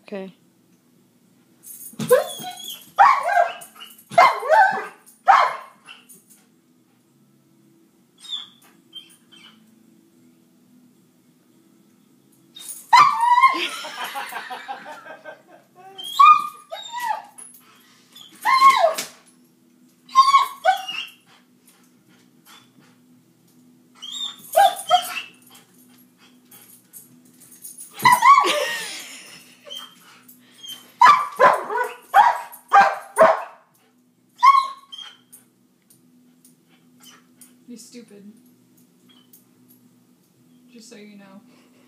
Okay. You're stupid. Just so you know.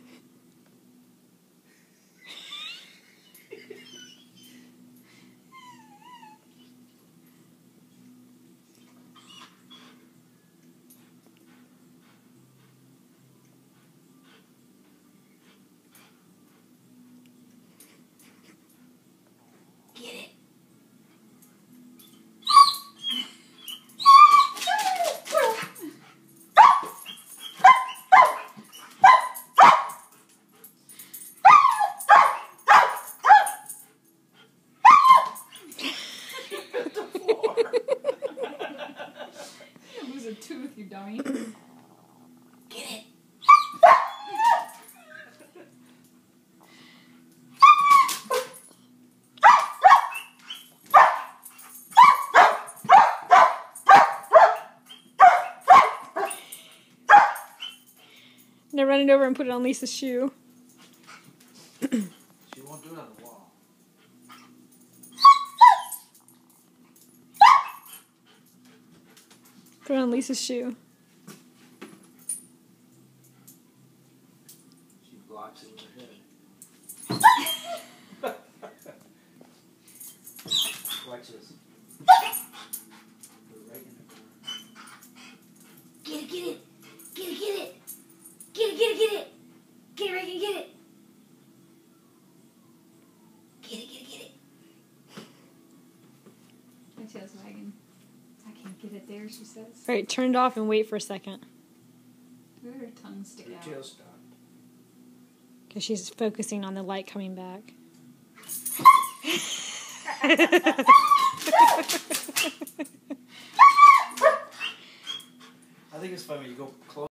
Get it. You lose a tooth, you dummy. Get it. Now run it over and put it on Lisa's shoe. She won't do it on the wall. Put it on Lisa's shoe. She blocks it with her head. Watch this. Put it right in the corner. Get it, get it. Get it, get it. Get it, get it, get it. Get it, Regan, get it. Get it, get it, get it. My tail's wagging. I can't get it there, she says. Alright, turn it off and wait for a second. Her tongue stick Her out. tail stopped. Because she's focusing on the light coming back. I think it's funny when you go close.